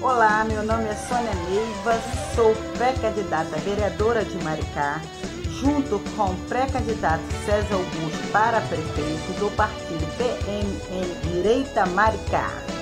Olá, meu nome é Sônia Neiva, sou pré-candidata vereadora de Maricá, junto com o pré-candidato César Augusto para prefeito do partido PMN Direita Maricá.